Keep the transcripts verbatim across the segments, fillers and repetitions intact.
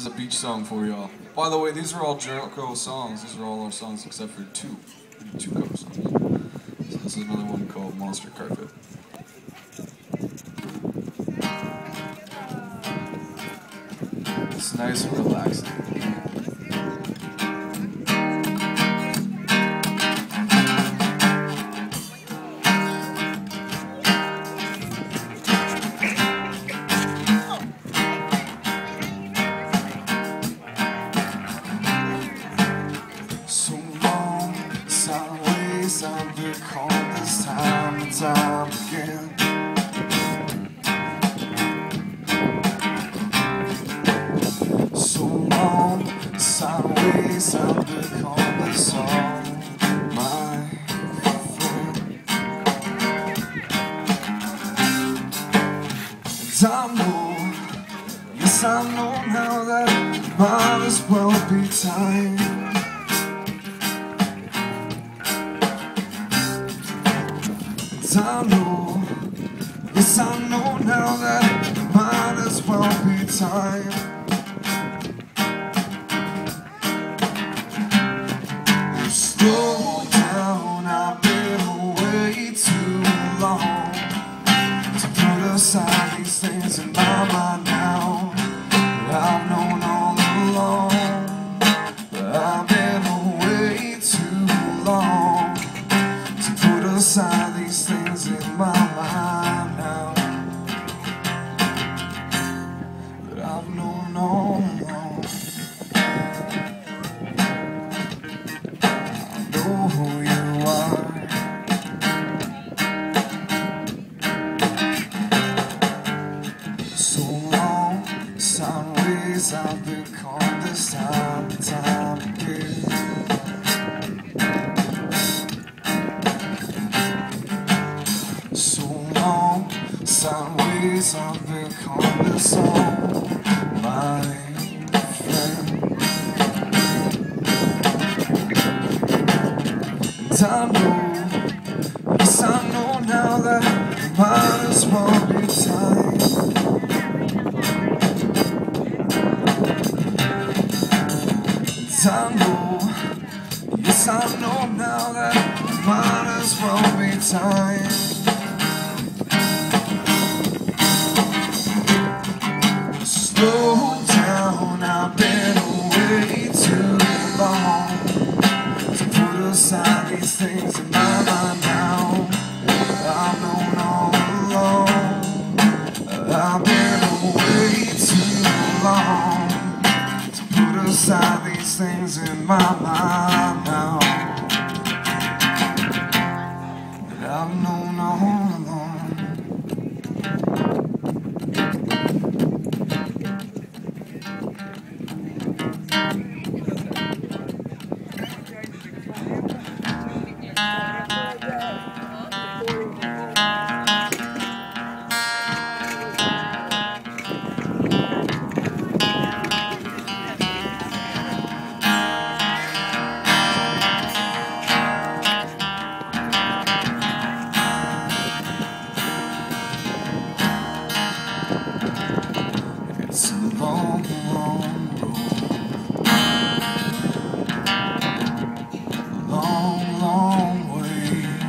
is a beach song for y'all. By the way, these are all Jericho songs. These are all our songs except for two. Two cover songs. So this is another one called Monster Carpet. It's nice and relaxing. I've been called this time and time again. So long, sideways, I've been called this song, my friend. And I know, yes I know now that it might as well be time. I know, yes I know now that it might as well be time. Slow down, I've been away too long to put aside these things in my mind now that I've known all along. But I've been away too long to put aside these things in my mind now that I've known all along. I know who you are. So long, sideways, I've been caught this time and time again. Sideways, I've been called this song, my friend. And I know, yes I know now that it might as well be time. And I know, yes I know now that it might as well be time. Slow down, I've been away too long to put aside these things in my mind now I've known all along. I've been away too long to put aside these things in my mind now that I've known all along. It's a long, long road, long, long way.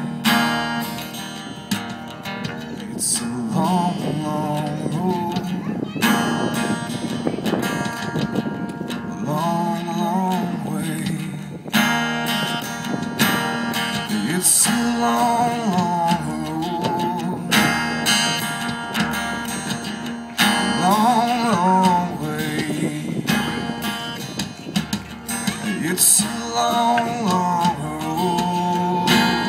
It's a long, long road, long, long way. It's a long, long road, long, long way. It's a long, long road,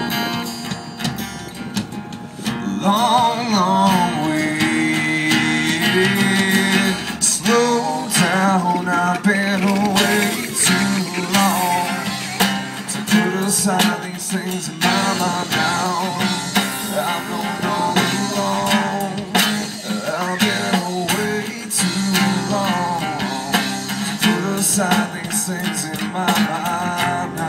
long, long way. Slow down, I've been away too long to put aside these things in my mind now I've known all along. I've been away too long to put aside these things in my mind now.